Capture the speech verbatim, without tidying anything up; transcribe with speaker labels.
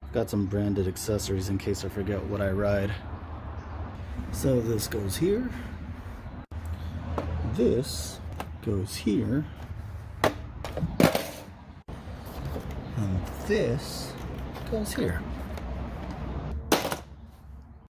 Speaker 1: Got some branded accessories in case I forget what I ride. So this goes here. This goes here. And this goes here.